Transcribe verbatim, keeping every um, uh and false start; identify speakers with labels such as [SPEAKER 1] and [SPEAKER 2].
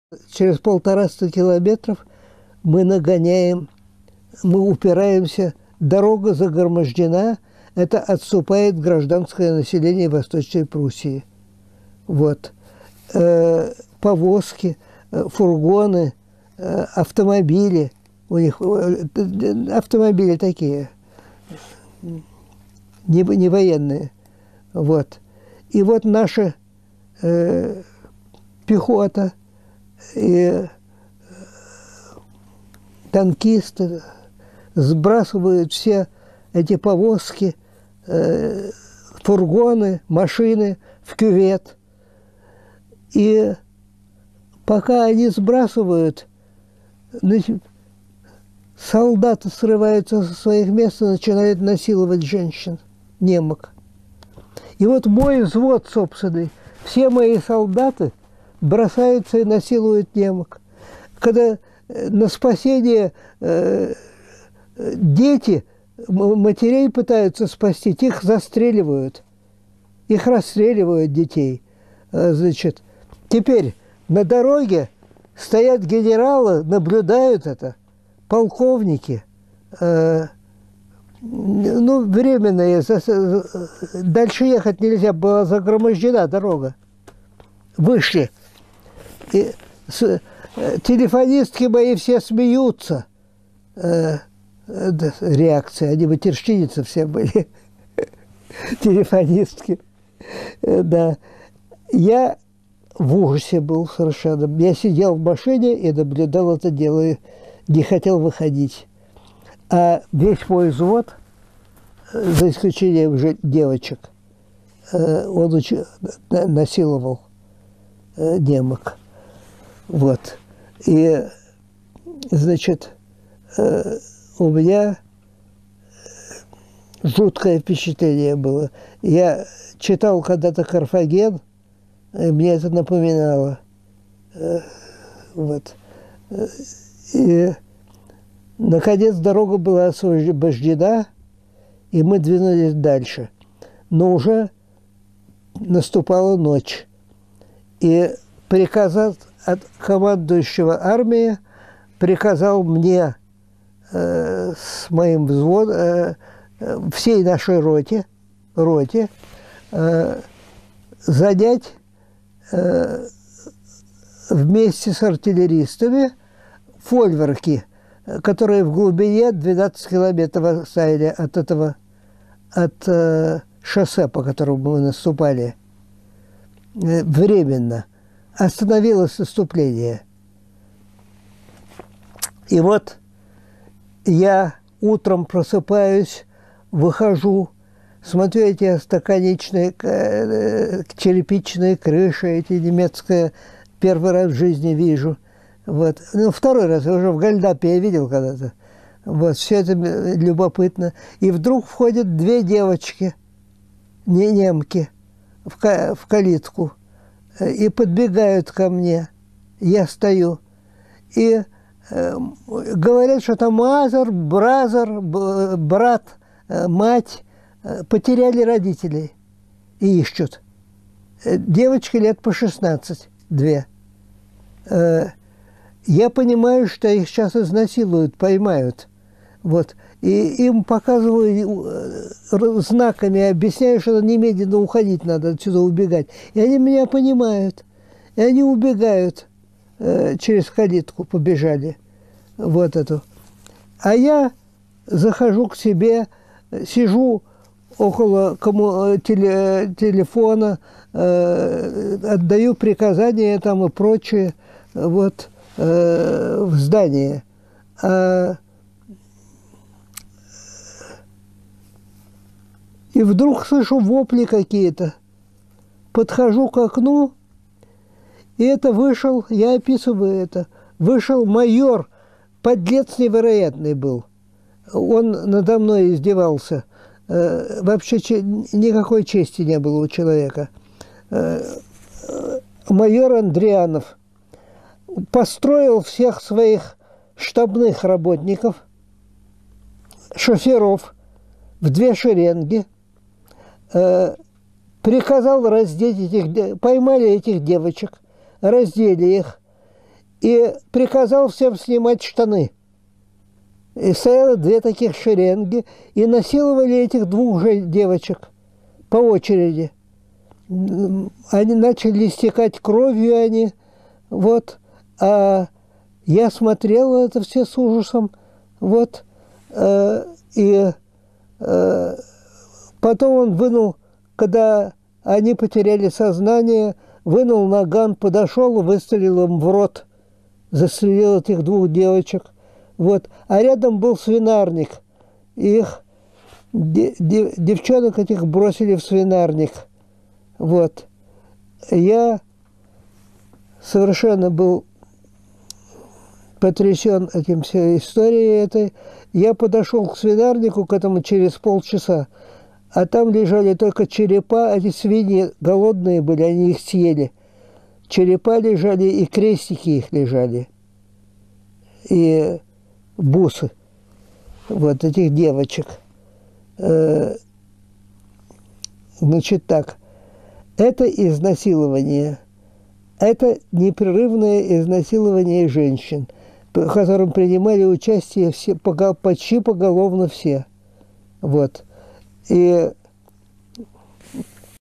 [SPEAKER 1] Через полтораста километров мы нагоняем, мы упираемся, дорога загромождена, это отступает гражданское население Восточной Пруссии. Вот. Э, повозки, э, фургоны, э, автомобили, у них э, автомобили такие, не, не военные. Вот. И вот наша э, пехота и танкисты сбрасывают все эти повозки, э, фургоны, машины в кювет. И пока они сбрасывают, значит, солдаты срываются со своих мест и начинают насиловать женщин, немок. И вот мой взвод собственный, все мои солдаты бросаются и насилуют немок. Когда на спасение э, дети, матерей пытаются спасти, их застреливают, их расстреливают, детей. Значит, теперь на дороге стоят генералы, наблюдают это, полковники, э, ну, временные, дальше ехать нельзя, была загромождена дорога. Вышли. И с, телефонистки мои все смеются. Э, э, реакция, они матерщиницы все были. Телефонистки. Э, да. Я в ужасе был совершенно. Я сидел в машине и наблюдал это дело, и не хотел выходить. А весь мой взвод, за исключением уже девочек, он уч... насиловал немок. Вот. И, значит, у меня жуткое впечатление было. Я читал когда-то «Карфаген», и мне это напоминало. Вот. И, наконец, дорога была освобождена, и мы двинулись дальше. Но уже наступала ночь. И приказ от командующего армии приказал мне э, с моим взводом, э, всей нашей роте, роте э, занять э, вместе с артиллеристами фольверки, которые в глубине двенадцать километров стояли от этого, от э, шоссе, по которому мы наступали. Э, временно. Остановилось наступление. И вот я утром просыпаюсь, выхожу, смотрю эти остаконечные, э, черепичные крыши, эти немецкие, первый раз в жизни вижу. Вот. Ну, второй раз, я уже в Гальдапе я видел когда-то. Вот, все это любопытно. И вдруг входят две девочки, не немки, в, ка в калитку. И подбегают ко мне. Я стою. И э, говорят, что там мазер, бразер, брат, э, мать э, потеряли родителей. И ищут. Девочки лет по шестнадцать, две. Э, Я понимаю, что их сейчас изнасилуют, поймают. Вот. И им показываю знаками, объясняю, что немедленно уходить надо, отсюда убегать. И они меня понимают. И они убегают э, через калитку, побежали. Вот эту. А я захожу к себе, сижу около кому, теле, телефона, э, отдаю приказания там и прочее. Вот. В здание. А... И вдруг слышу вопли какие-то. Подхожу к окну, и это вышел, я описываю это, вышел майор, подлец невероятный был. Он надо мной издевался. Вообще никакой чести не было у человека. Майор Андрианов построил всех своих штабных работников, шоферов в две шеренги, э, приказал раздеть этих, поймали этих девочек, раздели их и приказал всем снимать штаны. И стояло две таких шеренги, и насиловали этих двух же девочек по очереди. Они начали истекать кровью, они, вот, а я смотрел это все с ужасом, вот, э, и э, потом он вынул, когда они потеряли сознание, вынул наган, подошел и выстрелил им в рот, застрелил этих двух девочек. Вот. А рядом был свинарник. Их девчонок этих бросили в свинарник. Вот. Я совершенно был потрясен этим всей историей этой. Я подошел к свинарнику, к этому через полчаса, а там лежали только черепа, эти свиньи голодные были, они их съели. Черепа лежали, и крестики их лежали. И бусы, вот этих девочек. Значит так, это изнасилование, это непрерывное изнасилование женщин, в котором принимали участие все, почти поголовно все. Вот. И